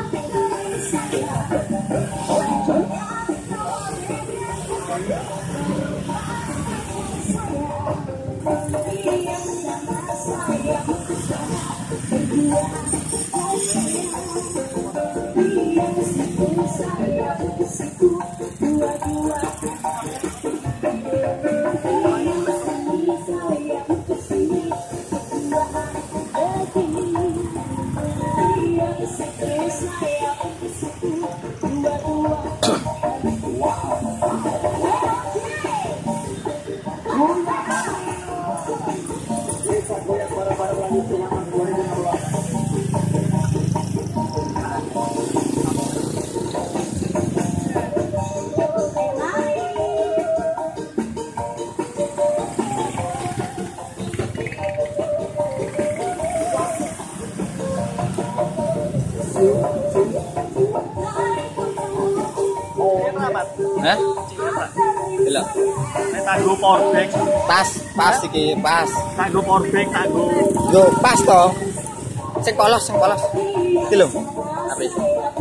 Hah? Lho. Nek tanggo powerbank. Pas iki, pas. Tanggo powerbank, tanggo. Yo, pas to. Sing polos. Iki lho. Apa iki?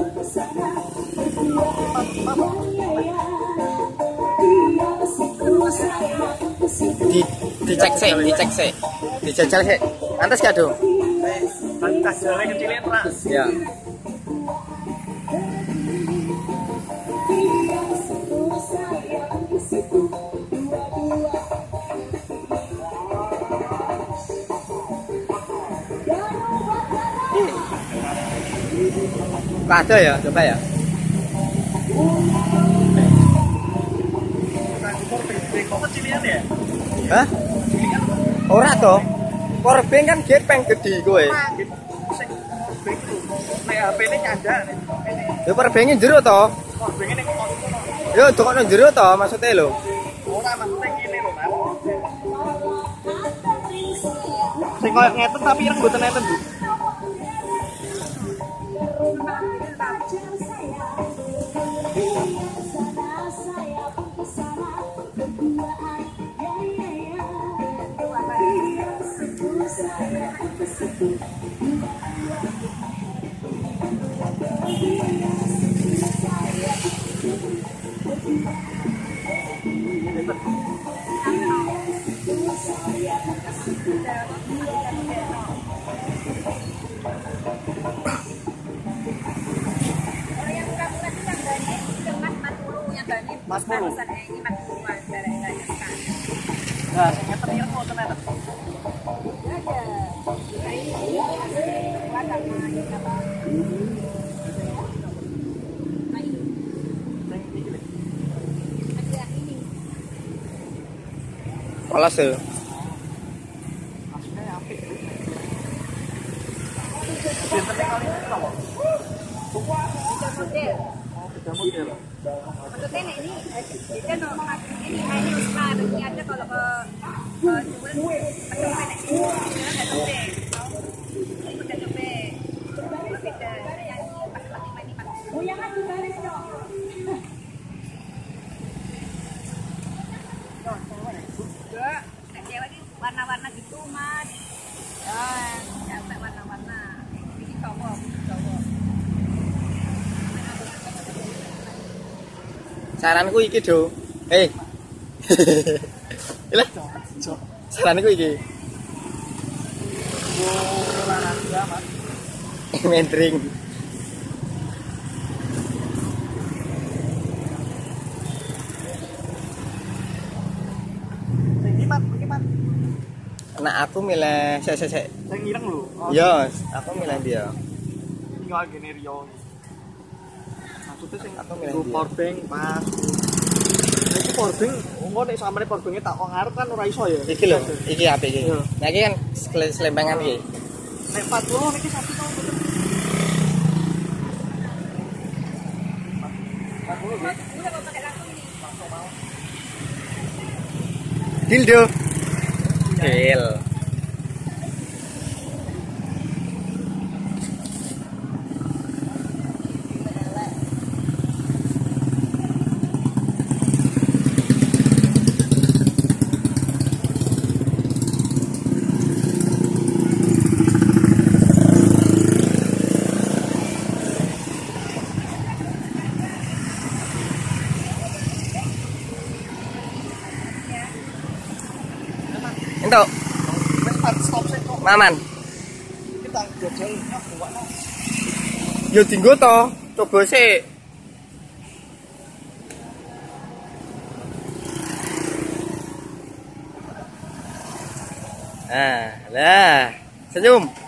Dicek sih. Dijajal sih. Antes gak, Do? Tas jare kecilin ra. Ya. Ada ya, coba ya. Kok kecilin ya? Hah? Ora to. Powerbank kan gepeng gede kowe. Sing powerbank itu. Nek HP-ne nyandak nek. Ya powerbank jero to. Powerbank ning kono. Yo dokno jero to maksudnya lho. Ora maksudnya ngene lho, Mas. Sing koyo ngeten tapi ireng mboten nenten, Bu. Mas Pulu. Nah, sing ngeten ireng mboten nenten. Polos ya. Maksudnya ini kan ini hanya usman ini ada kalau ke cuman pedoman ini ada tope ini udah tope beda yang pakai ini pak goyangan di baris dong enggak cewek ini warna-warna gitu mas sampai warna-warna ini cowok Saranku iki, Do. Lah. Saranku iki. Olahraga, Mas. Mendring. Iki, Mas. Nah, aku milih sik. Sing ireng lho. Yo, aku milih dia. Tinggal gene Rio. Maksudnya sing aku milih powerbank pas. Nah, iki powerbank, engko nek sampeyan powerbank tak kok ngarep kan ora iso ya. Iki lho, iki HP iki. Nah, iki kan selempengan iki. Nek 40 niki satu tahun bener. 40 Dildo. Deal. Entuk. Wis start stop sik kok. Maman. Kita jajal buat. Yo dinggo to. Coba sik. Lah, senyum.